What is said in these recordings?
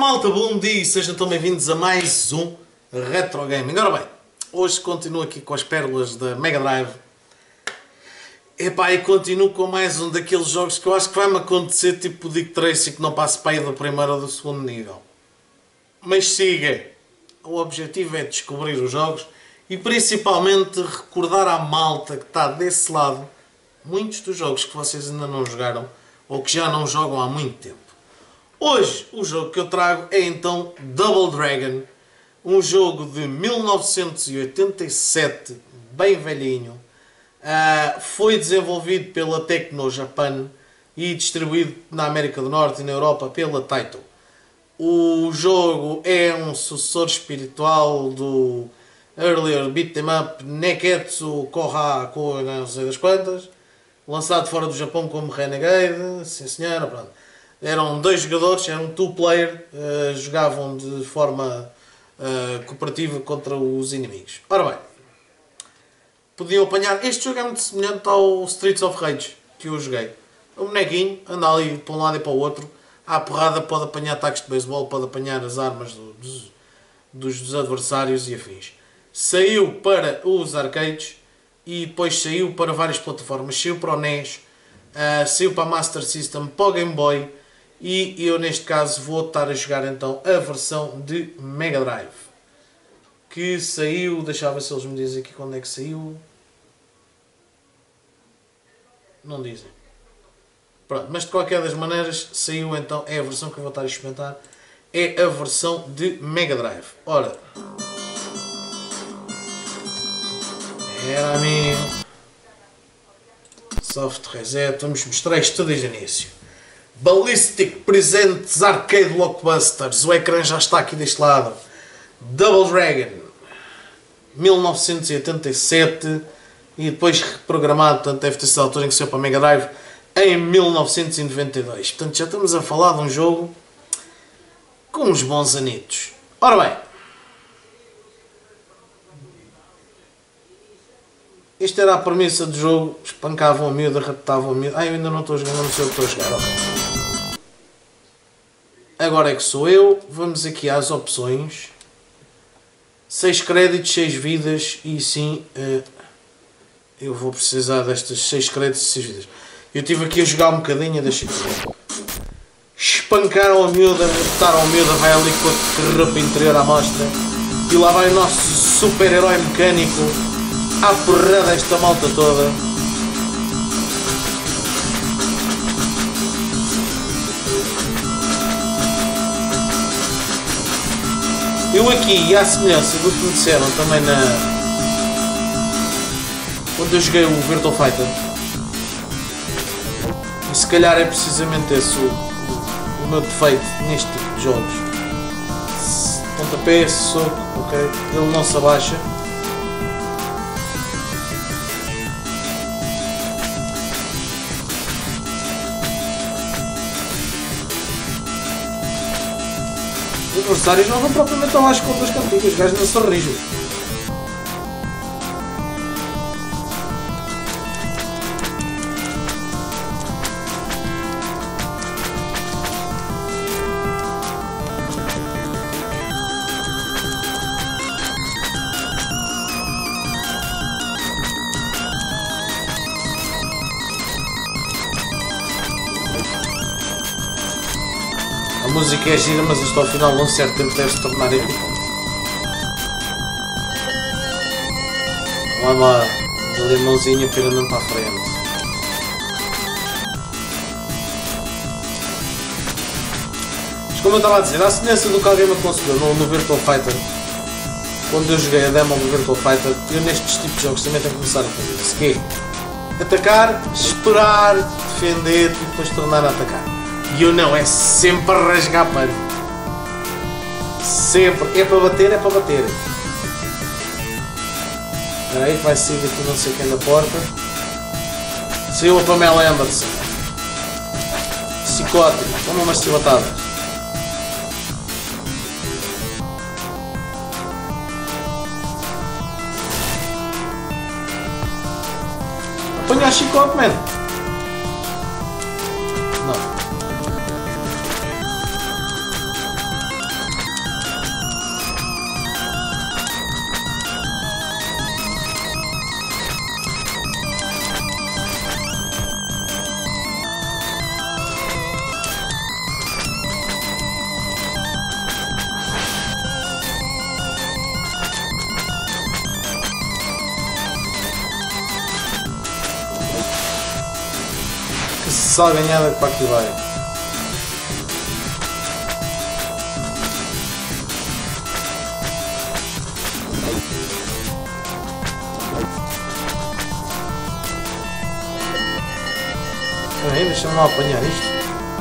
malta, bom dia e sejam tão bem-vindos a mais um Retro Gaming. Ora bem, hoje continuo aqui com as pérolas da Mega Drive. Epá, e continuo com mais um daqueles jogos que eu acho que vai-me acontecer tipo Dick Tracy, que não passo para aí do primeiro ou do segundo nível. Mas siga, o objetivo é descobrir os jogos e principalmente recordar à malta que está desse lado muitos dos jogos que vocês ainda não jogaram ou que já não jogam há muito tempo. Hoje o jogo que eu trago é então Double Dragon, um jogo de 1987, bem velhinho. Foi desenvolvido pela Tecno Japan e distribuído na América do Norte e na Europa pela Taito. O jogo é um sucessor espiritual do earlier beat'em up Neketsu Koha Ko não sei das quantas, lançado fora do Japão como Renegade, sim senhora, pronto. Eram dois jogadores, eram two player, jogavam de forma cooperativa contra os inimigos. Ora bem, podiam apanhar. Este jogo é muito semelhante ao Streets of Rage que eu joguei. O bonequinho anda ali para um lado e para o outro. À porrada pode apanhar ataques de beisebol, pode apanhar as armas dos adversários e afins. Saiu para os arcades e depois saiu para várias plataformas. Saiu para o NES, saiu para a Master System, para o Game Boy. E eu neste caso vou estar a jogar então a versão de Mega Drive. Que saiu, deixa eu ver se eles me dizem aqui quando é que saiu. Não dizem. Pronto, mas de qualquer das maneiras saiu então, é a versão que eu vou estar a experimentar. É a versão de Mega Drive. Ora. Era amigo. Soft reset, vamos mostrar isto tudo desde o início. Ballistic Presents Arcade Blockbusters. O ecrã já está aqui deste lado. Double Dragon 1987 e depois reprogramado, portanto deve ter sido a altura em que saiu para a Mega Drive em 1992. Portanto já estamos a falar de um jogo com uns bons anitos. Ora bem, isto era a premissa do jogo. Espancavam a miúda, raptavam a miúda. Eu ainda não estou jogando, não sei o que estou a jogar. Okay. Agora é que sou eu. Vamos aqui às opções. 6 créditos, 6 vidas. E sim, eu vou precisar destas 6 créditos e 6 vidas. Eu estive aqui a jogar um bocadinho, deixa eu ver. Espancaram a miúda, raptaram a miúda, vai ali com a roupa interior à mostra. E lá vai o nosso super-herói mecânico à porrada esta malta toda. Eu aqui, e à semelhança do que me disseram também quando eu joguei o Virtua Fighter, e se calhar é precisamente esse o meu defeito neste tipo de jogos. Pontapé, soco, ok, ele não se abaixa. Os adversários não vão propriamente abaixo com duas cantigas, os gajos não são rígidos. A música é gira, mas isto ao final de um certo tempo deve se tornar irritante. Vai lá, dali a mãozinha para ir andando para a frente. Mas como eu estava a dizer, à semelhança do que alguém me aconselhou no Virtua Fighter, quando eu joguei a demo do Virtua Fighter, eu nestes tipos de jogos também tenho que começar a fazer isso, que é atacar, esperar, defender e depois tornar a atacar. E eu não, é sempre a rasgar pano. Sempre. É para bater, é para bater. Aí vai sair daqui não sei quem da porta. Saiu a Pamela Anderson. Psicótico. Toma umas chibatadas. Apanha a chicote, mano. Não. salganhada que para aqui vai. Peraí, deixa-me lá apanhar isto.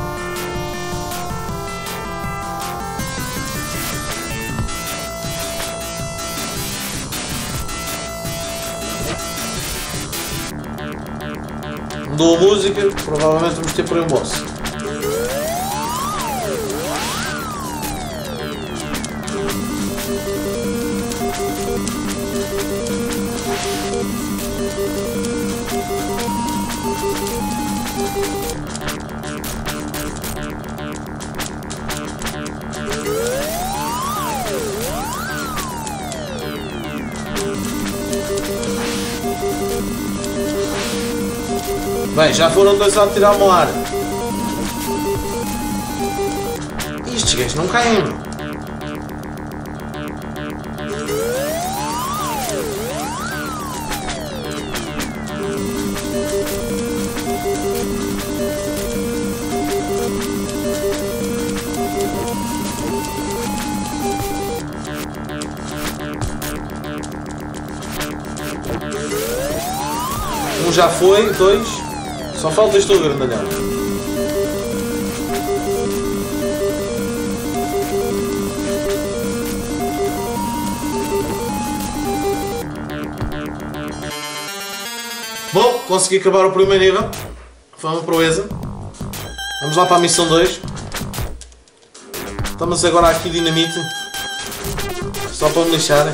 Mudou a música, provavelmente vamos ter por aí um boss. Bem, já foram dois a tirar o ar. Estes gajos não caem, meu. Um já foi, dois. Só falta este outro grandalhão. Bom, consegui acabar o primeiro nível. Foi uma proeza. Vamos lá para a missão 2. Estamos agora aqui dinamite. Só para me lixarem.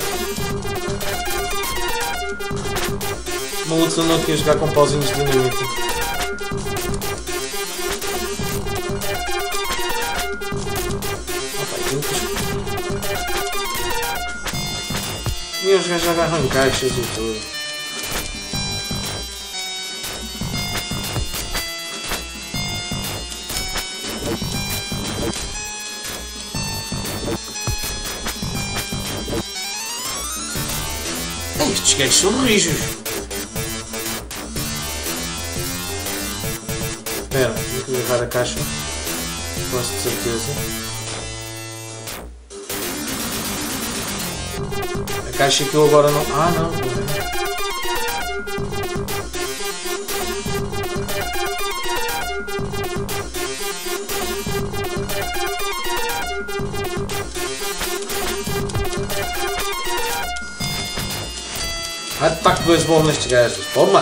Uma luta não aqui a jogar com pauzinhos de dinamite. E os gajos agarram caixas e tudo. Estes gajos são rijos. Espera, tenho que agarrar a caixa. Gosto de certeza. A caixa que eu agora não... Ah, não. Ataque de beisebol nestes gajos. Toma!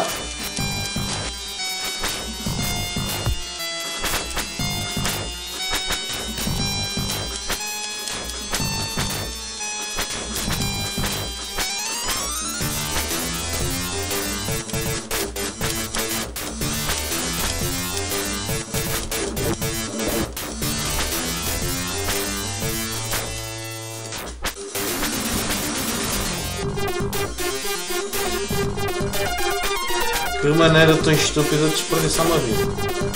Que maneira tão estúpida de desperdiçar uma vida.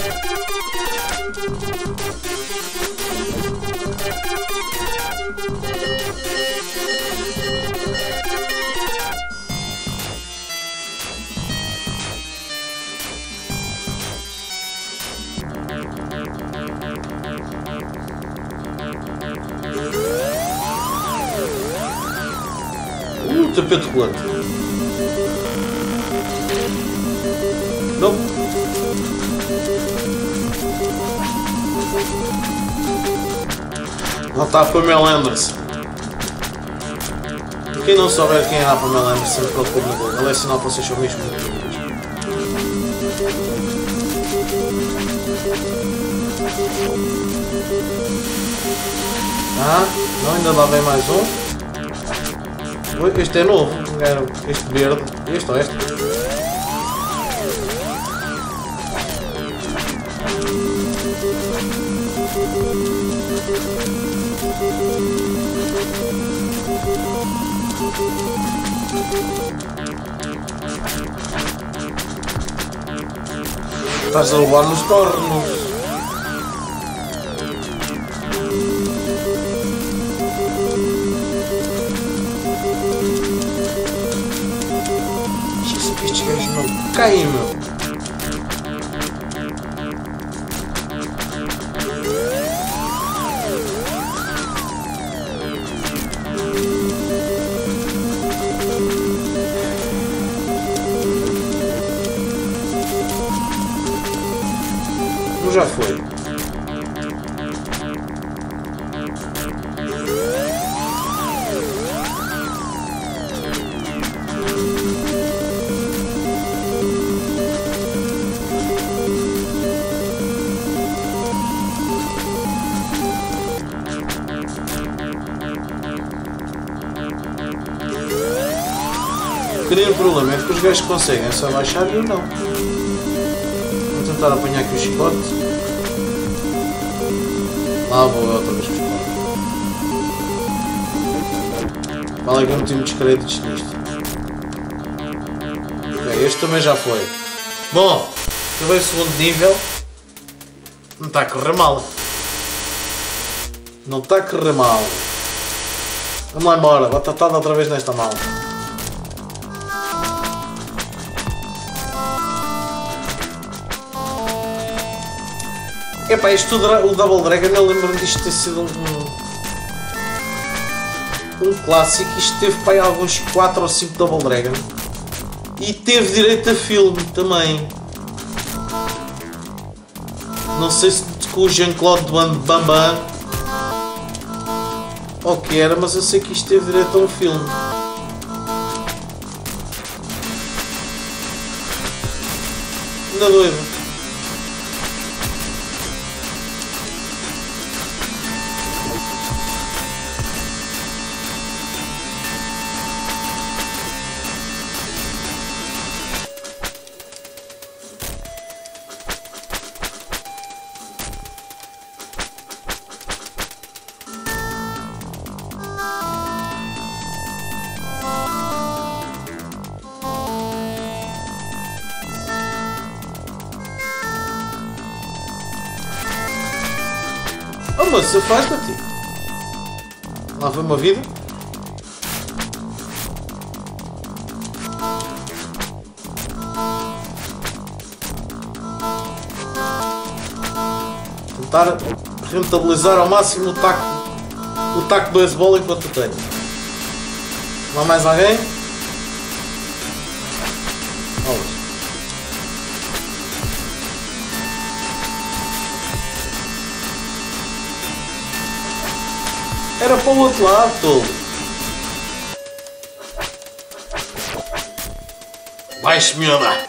Tapete rolante. Não. Lá está a Pamela Anderson. Quem não souber quem é a Pamela Anderson, procure no Google. Ela é sinal para vocês são mesmo muito bonitos. Ah, não, ainda lá vem mais um. Este é novo, este verde, este ou este? Estás a levar nos cornos. Estes gajos não caem, meu. outro já foi. O pequeno problema é que os gajos conseguem só baixar e eu não. Vou tentar apanhar aqui o chicote. Lá vou eu outra vez com o chicote. Vale que eu não tenho muitos créditos nisto. Ok, este também já foi. Bom, acabei o segundo nível. Não está a correr mal. Não está a correr mal. Vamos lá embora, batatada outra vez nesta mala. Epá, isto o Double Dragon, eu lembro-me disto ter sido um clássico. Isto teve para aí alguns 4 ou 5 Double Dragon. E teve direito a filme também. Não sei se com o Jean-Claude Van Damme ou o que era, mas eu sei que isto teve direito a um filme. Ainda doido. Oh moço, afasta-te. Lá foi uma vida. Tentar rentabilizar ao máximo o taco de beisebol enquanto tenho. Lá mais alguém? Vamos. Era para o outro lado, tolo. Baixe, miúda.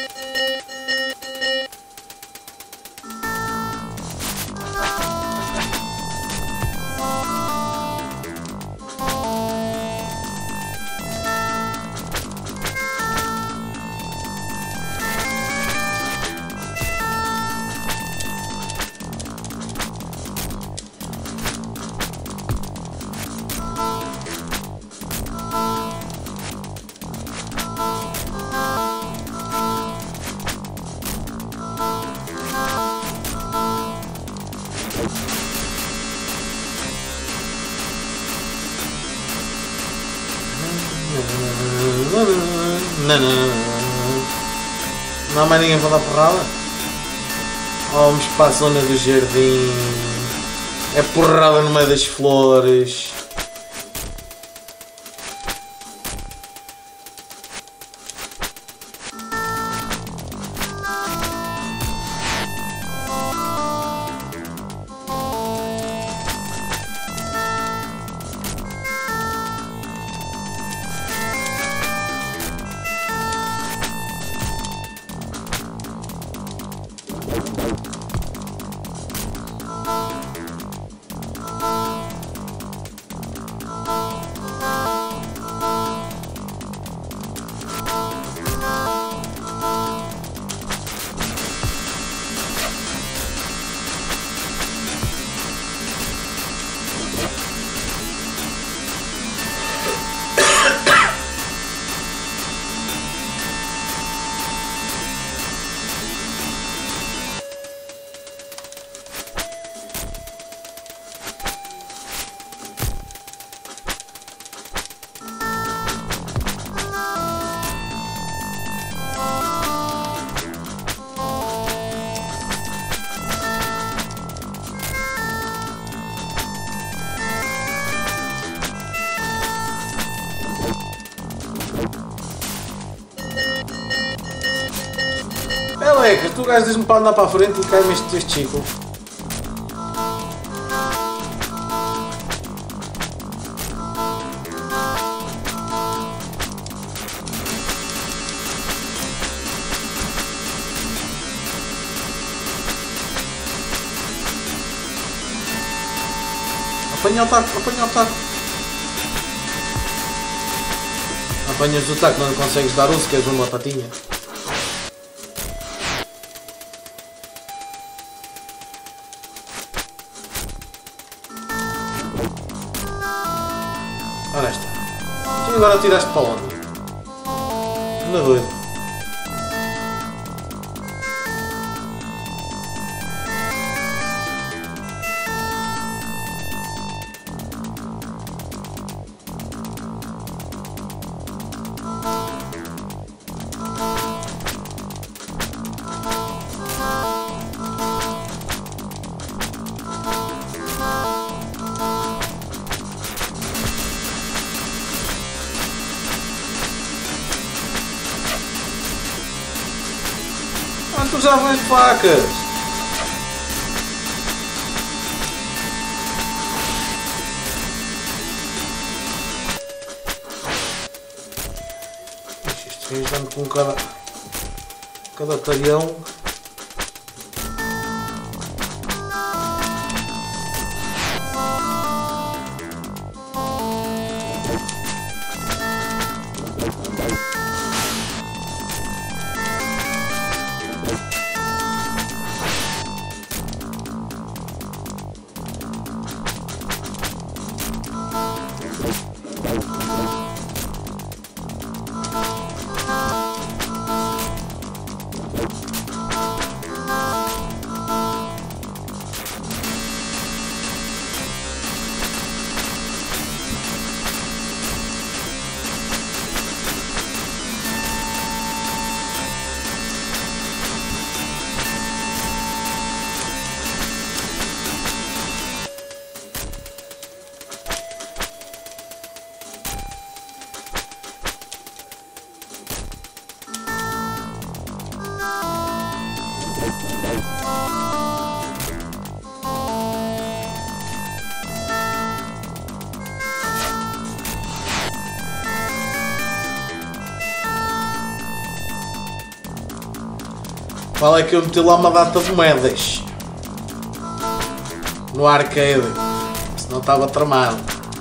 Não há mais ninguém para dar porrada? Vamos para a zona do jardim. É porrada no meio das flores. Carecas, tu gajo diz-me para andar para a frente e cai-me este chico. Apanha o taco, apanha o taco. Apanhas o taco, não consegues dar uso, queres uma patinha. Ora está. E agora tiraste para onde? Anda doido. Tu já vais de facas! Estes reis dão com cada talhão. Qual é que eu meti lá uma data de moedas no arcade, senão estava tramado.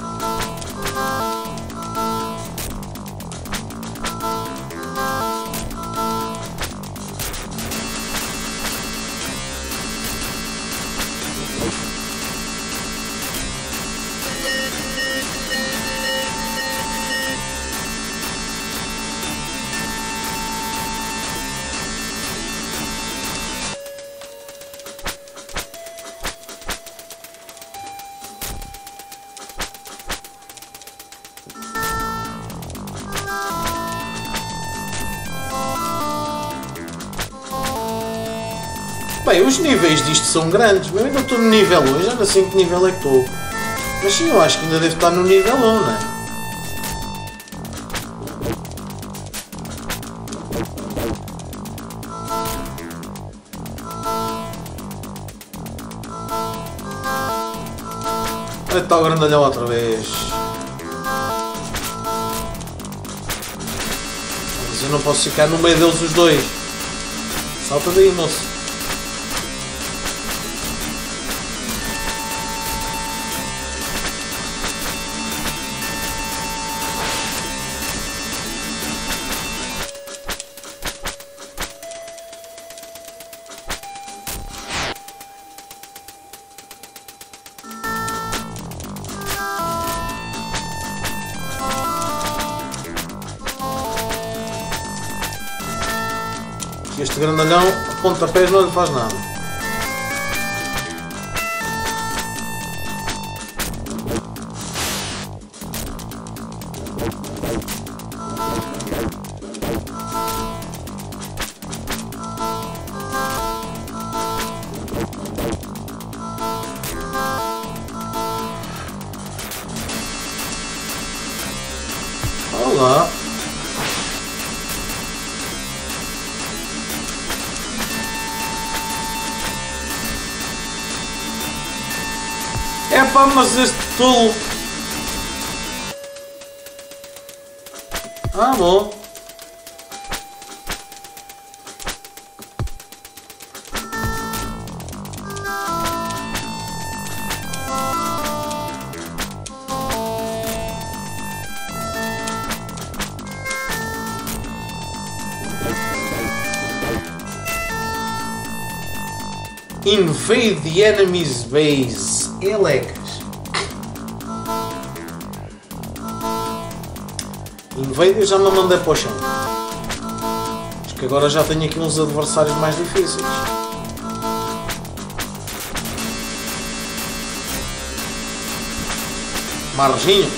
Bem, os níveis disto são grandes, mas eu ainda estou no nível 1, já não sei em que nível é que estou. Mas sim, eu acho que ainda devo estar no nível 1, não é? Olha, está o grandalhão outra vez. Mas eu não posso ficar no meio deles os dois. Salta daí, moço. Este grandalhão, a pontapés não lhe faz nada. Olá. Epá, mas este tolo... Ah, bom. Invade the enemy's base. Elecas. Invade eu já não mandei para o chão. Acho que agora já tenho aqui uns adversários mais difíceis. Marginho.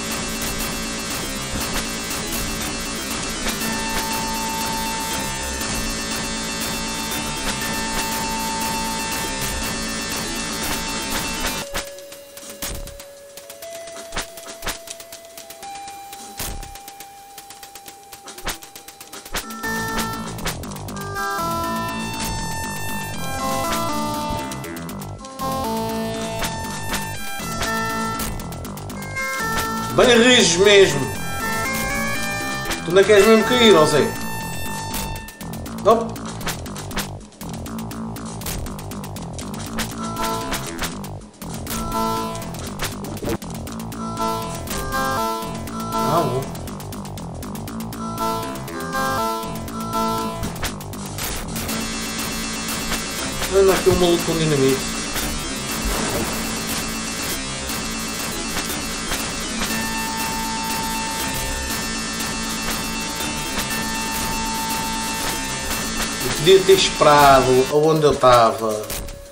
Bem rijos mesmo. Tu não queres mesmo cair, ó Zé? Não. Não. Anda aqui um maluco com dinamite. Podia ter esperado aonde eu estava.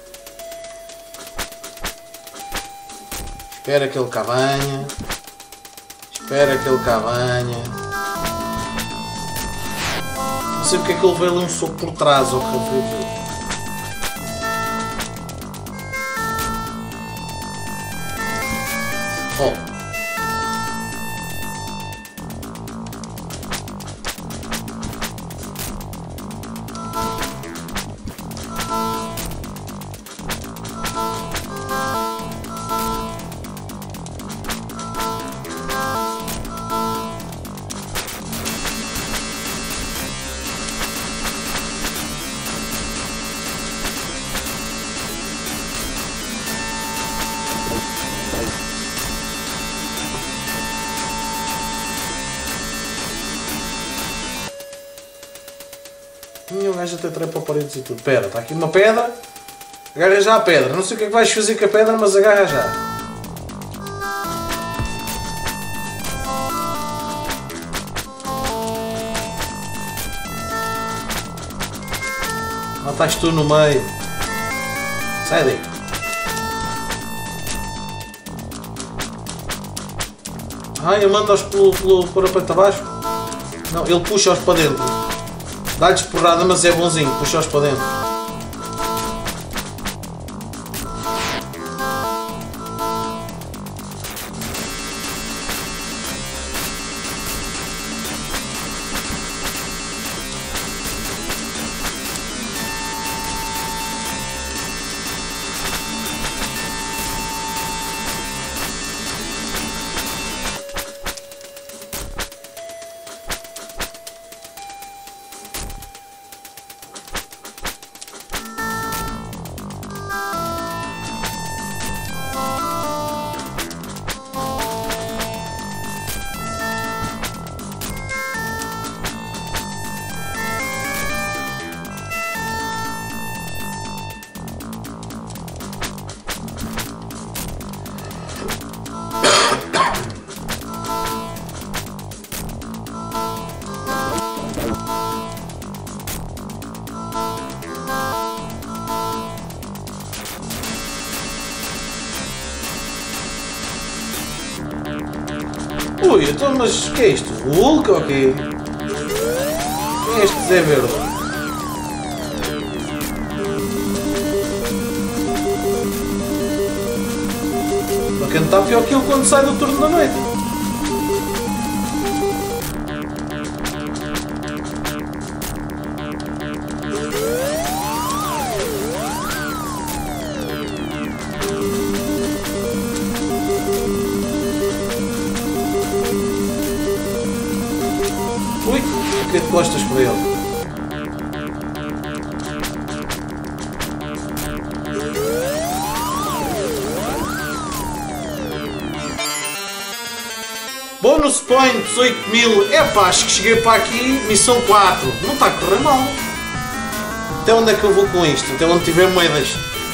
Espera que ele cá venha. Espera que ele cá venha. Não sei porque é que ele veio ali um soco por trás ou que ele fez. Oh. O gajo até trepa paredes e tudo. Pera, está aqui uma pedra. Agarra já a pedra. Não sei o que é que vais fazer com a pedra, mas agarra já. Lá estás tu no meio. Sai daí. Ai, eu mando-os pelo parapeito abaixo. Não, ele puxa-os para dentro. Dá-lhes porrada, mas é bonzinho, puxa-os para dentro. Ui, então, mas o que é isto? O Hulk ou o quê? Quem é este Zé Verde? Para quem está pior que ele quando sai do turno da noite. dele. Bônus points 8000. Epá, acho que cheguei para aqui. Missão 4. Não está a correr mal. Até onde é que eu vou com isto? Até onde tiver moedas.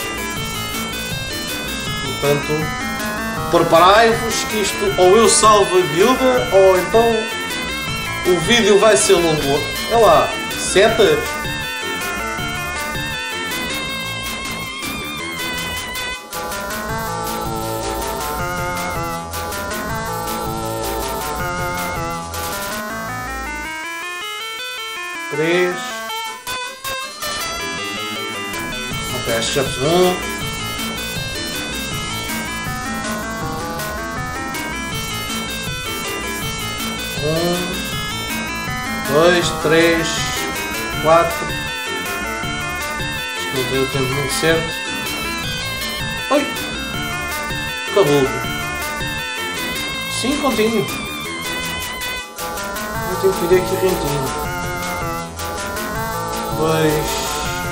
Portanto, preparai-vos que isto ou eu salvo a miúda ou então o vídeo vai ser longo. Olha lá, 7. Três. Ok, acho que já fiz um. Dois, três, 4. Isto não tem o tempo muito certo. Oi! Acabou. Sim, continho. Eu tenho que ir aqui rentinho. 2.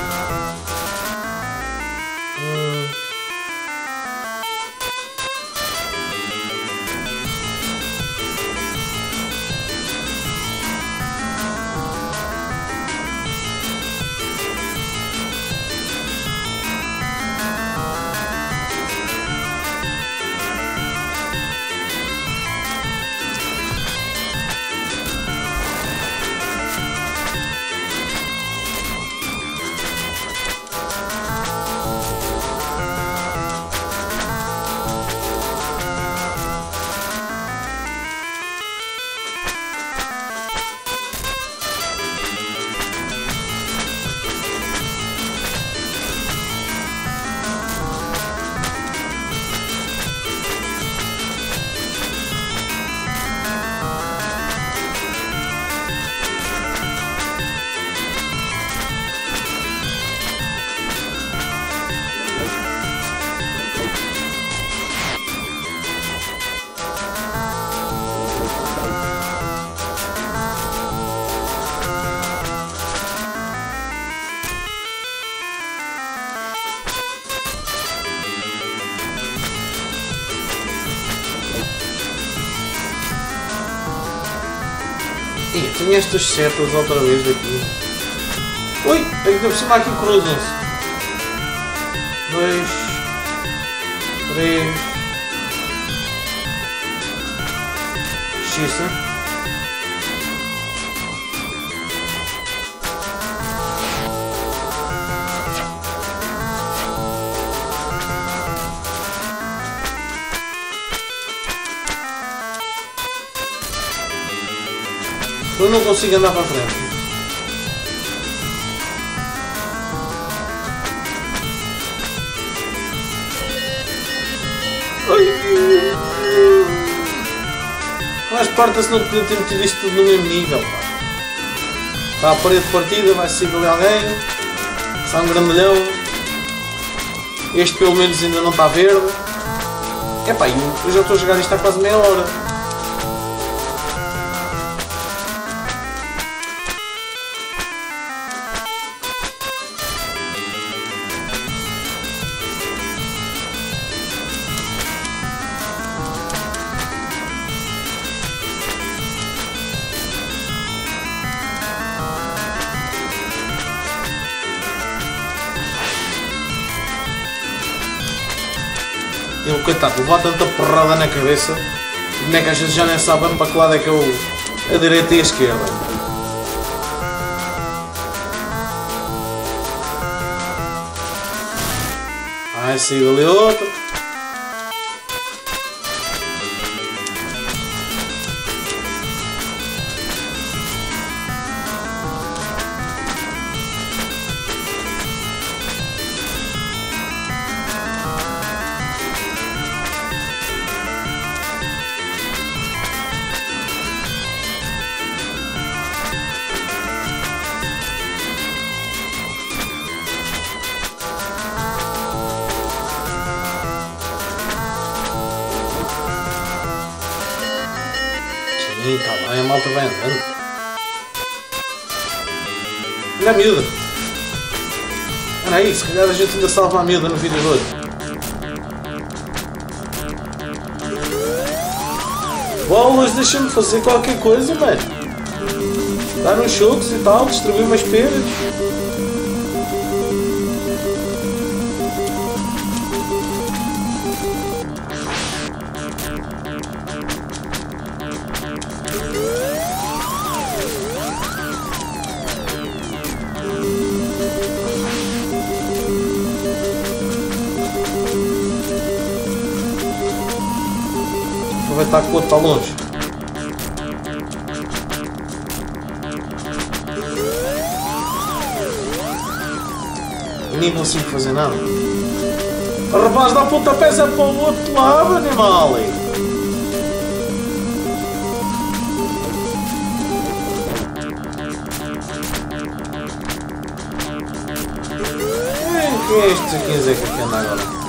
Ih, tinha estas setas outra vez daqui. Ui, ainda por cima aqui cruzam-se. 2, 3. Xiça. Eu não consigo andar para a frente. Mas parta-se, não podia ter metido isto tudo no mesmo nível. Pá. Está a parede partida, vai sair ali alguém. Está um grandalhão. Este pelo menos ainda não está verde. Epá, eu já estou a jogar isto há quase meia hora. Ele, coitado, levou tanta porrada na cabeça, como é que às vezes já nem sabem para que lado é que eu, a direita e a esquerda. Vai sair dali outro. Sim, tá bem, a malta vai andando. Olha a miúda. Olha aí, se calhar a gente ainda salva a miúda no vídeo de hoje. Bolas, deixa-me fazer qualquer coisa, mano. Dar uns chocos e tal, distribuir umas peras. Aproveitar que o outro está longe. Eu nem consigo fazer nada. O rapaz dá pontapés é para o outro lado, animal. Quem é este aqui Zé que anda agora?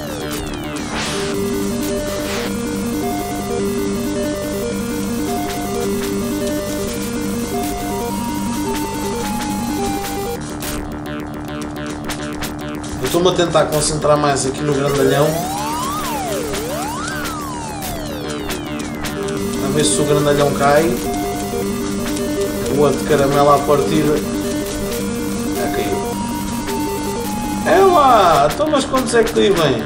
Eu estou-me a tentar concentrar mais aqui no grandalhão. A ver se o grandalhão cai. O outro caramelo à partida. Já caiu. É lá! Então mas quantos é que daí vem?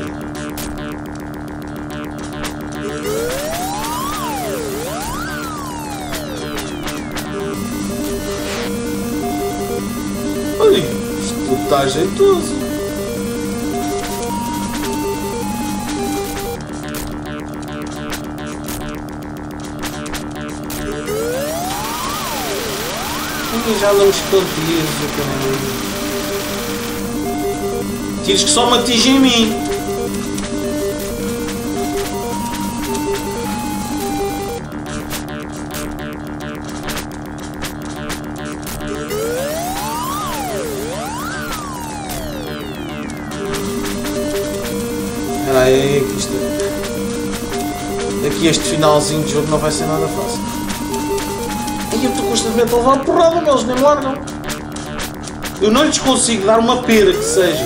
Oi! Isto está jeitoso! Já não escondidos, tiros que só me atingem em mim. Espera aí, que isto é... Aqui este finalzinho de jogo não vai ser nada fácil. E eu estou constantemente a levar porrada, eles nem me largam. Eu não lhes consigo dar uma pera que seja.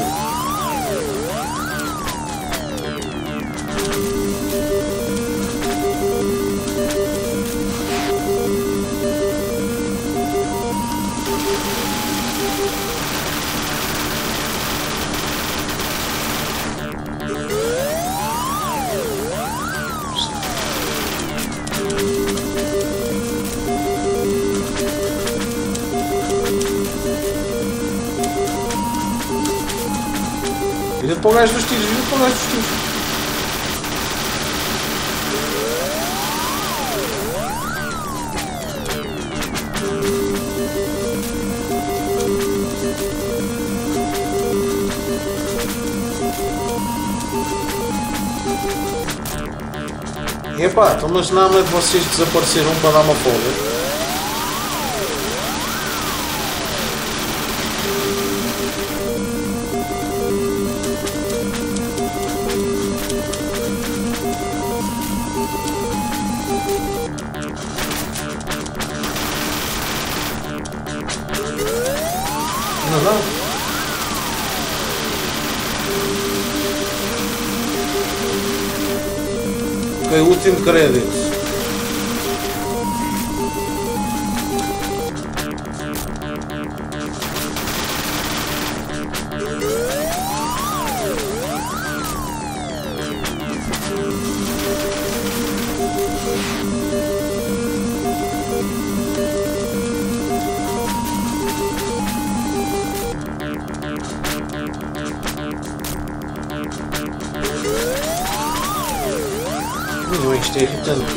Vira para o gajo dos tiros, vira para o gajo dos tiros. Epá, então mas não é de vocês desapareceram para dar uma folga. Não. Ok, último crédito. Isto é irritante.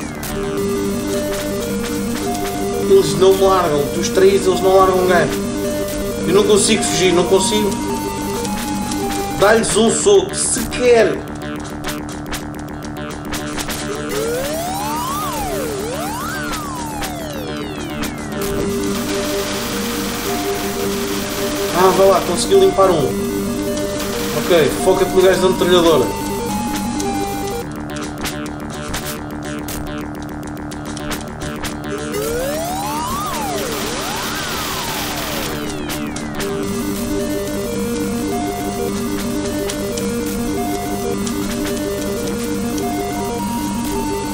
Eles não me largam, dos três eles não largam um gajo. Eu não consigo fugir, não consigo. Dá-lhes um soco, sequer. Ah, vai lá, consegui limpar um. Ok, foca-te no gajo da metralhadora.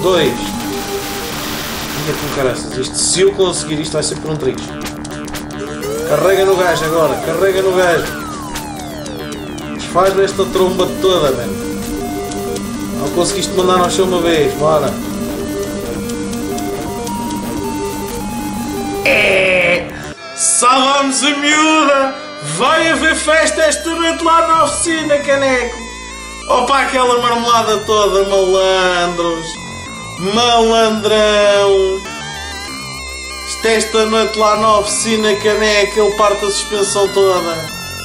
2. Ainda com caraças. Isto, se eu conseguir isto vai ser por um triz. Carrega no gajo agora. Carrega no gajo. Desfaz esta tromba toda, mano. Não conseguiste mandar ao chão uma vez. Bora. Salvamos a miúda! Vai haver festa esta noite lá na oficina, caneco! Opa, aquela marmelada toda, malandros! Malandrão! Esta noite lá na oficina, caneco, ele parte a suspensão toda!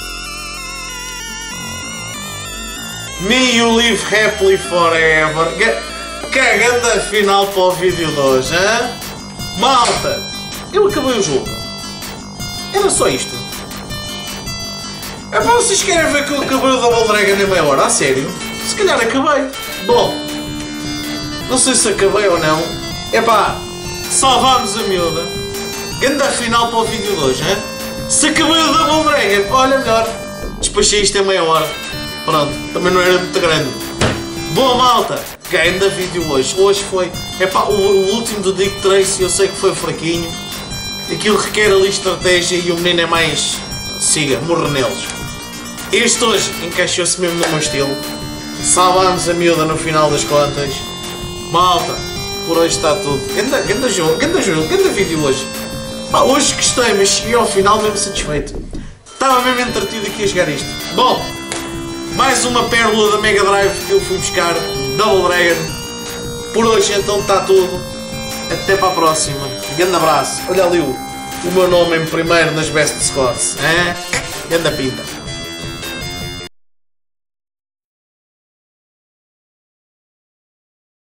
Me you live happily forever! Cagando a final para o vídeo de hoje, hein? Malta! Eu acabei o jogo! Era só isto. É para vocês querem ver que eu acabei o Double Dragon em meia hora? A sério? Se calhar acabei. Bom, não sei se acabei ou não. É pá, salvámos a miúda. Ganda final para o vídeo de hoje, hein? Se acabei o Double Dragon, olha melhor. Despachei isto em meia hora. Pronto, também não era muito grande. Boa malta, ganda vídeo hoje. Hoje foi, é pá, o último do Dick Tracy, eu sei que foi fraquinho. Aquilo requer ali estratégia e o menino é mais... siga, morre neles. Este hoje encaixou-se mesmo no meu estilo. Salvámos a miúda no final das contas. Malta, por hoje está tudo. Ganda jogo, ganda vídeo hoje. Pá, hoje gostei, mas cheguei ao final mesmo satisfeito. Estava mesmo entretido aqui a jogar isto. Bom, mais uma pérola da Mega Drive que eu fui buscar. Double Dragon. Por hoje então está tudo. Até para a próxima. Grande abraço. Olha ali o meu nome em primeiro nas Best Scores. Grande pinta.